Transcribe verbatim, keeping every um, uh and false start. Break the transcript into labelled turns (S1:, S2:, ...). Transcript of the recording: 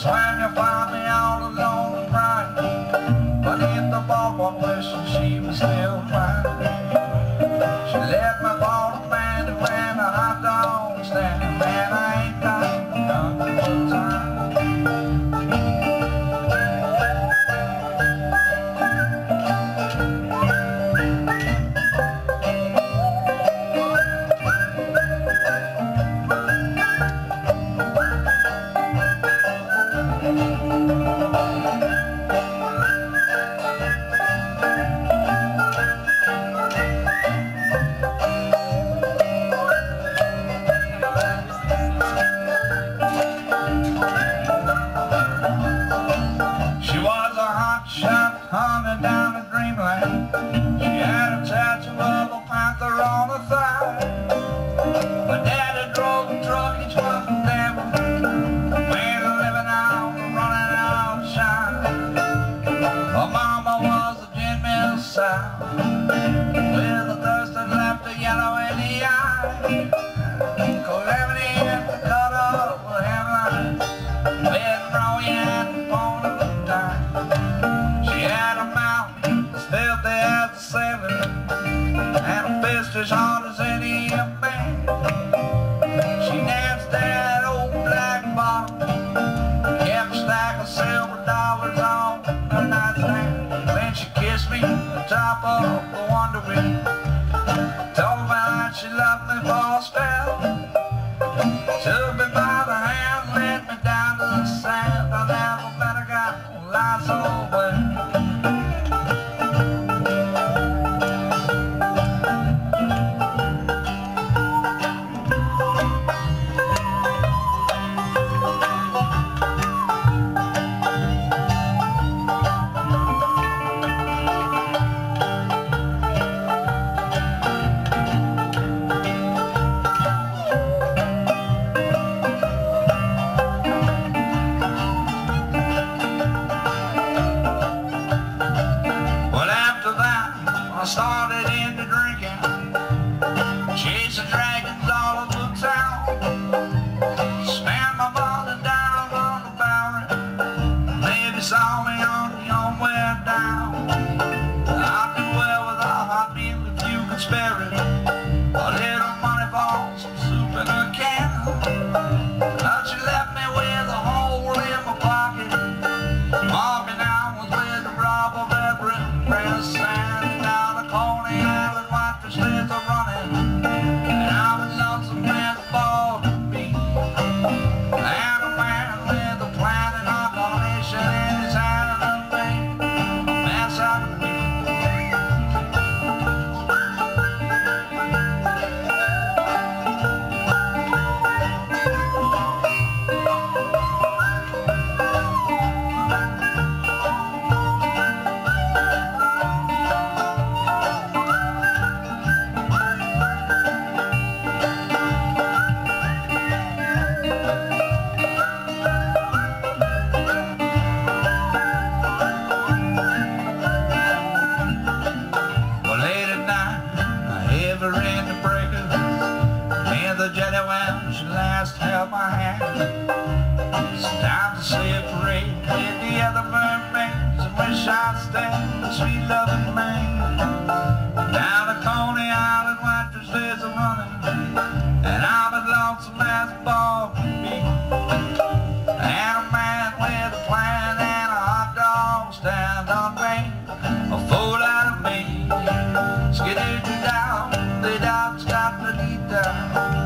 S1: when you find me all alone and crying. But in the ballpark wishing she was still mine. She let me fall to man and ran a hot dog stand. Man, I ain't got none of the time. Down to dreamland, she had a tattoo of a panther on her thigh. My daddy drove a truck, each one from devil, made a living out, running out of shine. Her mama was a gin mill sow, with a thirst that left a yellow in the eye. Calamity in the cut of a hemline, bed brilliant and born of the time. She had a mouth filthy as a sailor, and a fist as hard as any young man. She danced that old black bottle, kept a stack of silver dollars on her nightstand. Then she kissed me on the top of the Wonder Wheel, told me that she loved me for a spell, took me by the hand, led me down to the sand. I never better got lie so well. I started into drinking, chasing dragons all over town. Spent my money down on the Bowery, baby saw me on the own way down. I did well with a hot meal if you could spare it, a little money for some soup in a can. But she left me with a hole in my pocket, marking out was with the rob of every press and Coney and Whitefish lives are running, and I'm in lonesome man the ball to be. And a man with a plan and a combination in his hand and made a mess out of me. The jelly when she last held my hand. Sometimes I separate with the other mermaids and wish I'd stay the sweet loving man. Down to Coney Island, Whitefish lives a running, and I'm as lonesome as a ball can be. And a man with a plan and a hot dog stand on me, a fool out of me. Skidoo down, the dog's got the deep down.